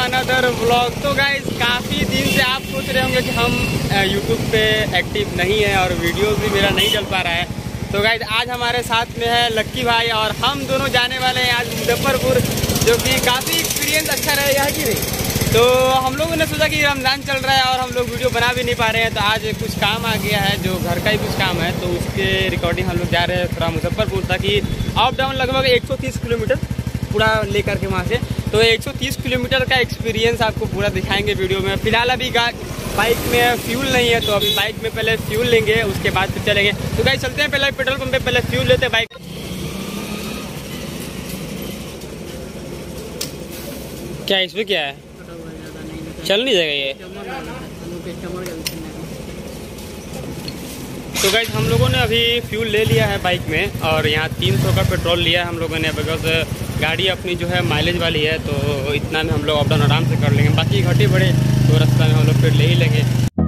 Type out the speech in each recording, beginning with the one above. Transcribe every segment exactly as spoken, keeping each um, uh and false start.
Another vlog. तो guys काफ़ी दिन से आप सोच रहे होंगे कि हम यूट्यूब पे एक्टिव नहीं है और वीडियोस भी मेरा नहीं चल पा रहा है। तो गाइस आज हमारे साथ में है लक्की भाई और हम दोनों जाने वाले हैं आज मुजफ्फरपुर, जो कि काफ़ी एक्सपीरियंस अच्छा रहेगा कि नहीं। तो हम लोगों ने सोचा कि रमज़ान चल रहा है और हम लोग वीडियो बना भी नहीं पा रहे हैं, तो आज कुछ काम आ गया है जो घर का ही कुछ काम है, तो उसके रिकॉर्डिंग हम लोग जा रहे हैं थोड़ा मुजफ्फरपुर, ताकि अप डाउन लगभग एक सौ तीस किलोमीटर पूरा लेकर के वहाँ से, तो एक सौ तीस किलोमीटर का एक्सपीरियंस आपको पूरा दिखाएंगे वीडियो में। फिलहाल अभी बाइक में फ्यूल नहीं है, तो अभी बाइक में पहले फ्यूल लेंगे, उसके बाद फिर चलेंगे। तो गाइस चलते हैं पहले पेट्रोल पंप पे, पहले फ्यूल लेते हैं बाइक। क्या इसमें क्या है, चल नहीं जाएगा ये। तो गाइस हम लोगों ने अभी फ्यूल ले लिया है बाइक में और यहाँ तीन सौ का पेट्रोल लिया है हम लोगों ने, बिकॉज गाड़ी अपनी जो है माइलेज वाली है, तो इतना में हम लोग अप डाउन आराम से कर लेंगे। बाकी घटे बड़े तो रास्ता में हम लोग फिर ले ही लेंगे।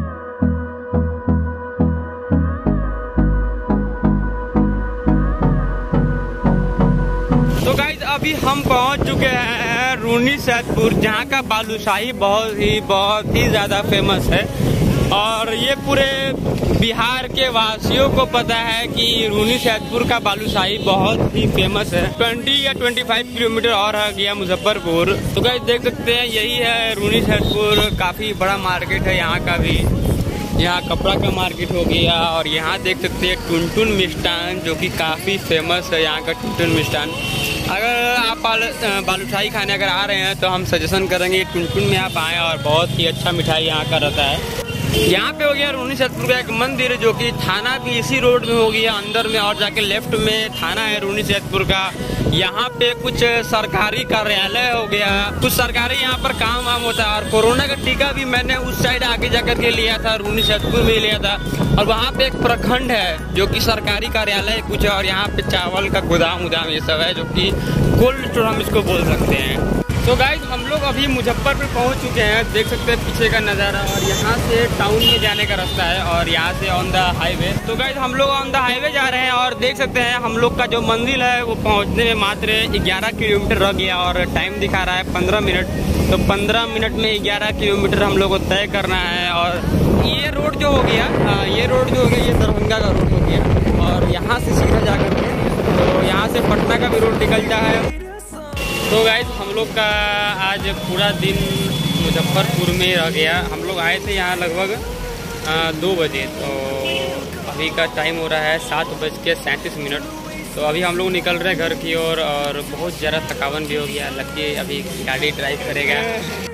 तो गाइस अभी हम पहुँच चुके हैं रूनी सैदपुर, जहाँ का बालूशाही बहुत ही बहुत ही ज़्यादा फेमस है और ये पूरे बिहार के वासियों को पता है कि रूनी सैदपुर का बालूशाही बहुत ही फेमस है। बीस या पच्चीस किलोमीटर और है गया मुजफ्फरपुर। तो गाइस देख सकते हैं यही है रूनी सैदपुर, काफ़ी बड़ा मार्केट है यहाँ का भी। यहाँ कपड़ा का मार्केट हो गया और यहाँ देख सकते हैं टुनटुन मिष्ठान, जो कि काफ़ी फेमस है यहाँ का टुनटुन मिष्ठान। अगर आप बालूशाही खाने अगर आ रहे हैं तो हम सजेशन करेंगे टुनटुन में आप आएँ और बहुत ही अच्छा मिठाई यहाँ का रहता है। यहाँ पे हो गया रूनी सैदपुर का एक मंदिर, जो कि थाना भी इसी रोड में हो गया अंदर में, और जाके लेफ्ट में थाना है रूनी सैदपुर का। यहाँ पे कुछ सरकारी कार्यालय हो गया, कुछ सरकारी यहाँ पर काम वाम होता है। और कोरोना का टीका भी मैंने उस साइड आगे जाकर के लिया था, रूनी सैदपुर में लिया था। और वहाँ पे एक प्रखंड है जो कि सरकारी कार्यालय कुछ है, और यहाँ पे चावल का गोदाम उदाम ये सब है, जो कि कोल्ड स्टोर हम इसको बोल सकते हैं। तो गाइस हम लोग अभी मुजफ्फरपुर पहुंच चुके हैं, देख सकते हैं पीछे का नज़ारा, और यहाँ से टाउन में जाने का रास्ता है और यहाँ से ऑन द हाईवे। तो गाइस हम लोग ऑन द हाईवे जा रहे हैं और देख सकते हैं हम लोग का जो मंजिल है वो पहुँचने में मात्र ग्यारह किलोमीटर रह गया और टाइम दिखा रहा है पंद्रह मिनट। तो पंद्रह मिनट में ग्यारह किलोमीटर हम लोग को तय करना है। और ये रोड जो हो गया, ये रोड जो हो गया ये दरभंगा का रोड हो गया, और यहाँ से सीधा जा कर के तो यहाँ से पटना का भी रोड निकलता है। तो गाइस हम लोग का आज पूरा दिन मुजफ्फरपुर में रह गया। हम लोग आए थे यहाँ लगभग दो बजे, तो अभी का टाइम हो रहा है सात बज के सैंतीस मिनट। तो अभी हम लोग निकल रहे हैं घर की ओर और, और बहुत ज़्यादा थकावन भी हो गया। लक्की अभी गाड़ी ड्राइव करेगा।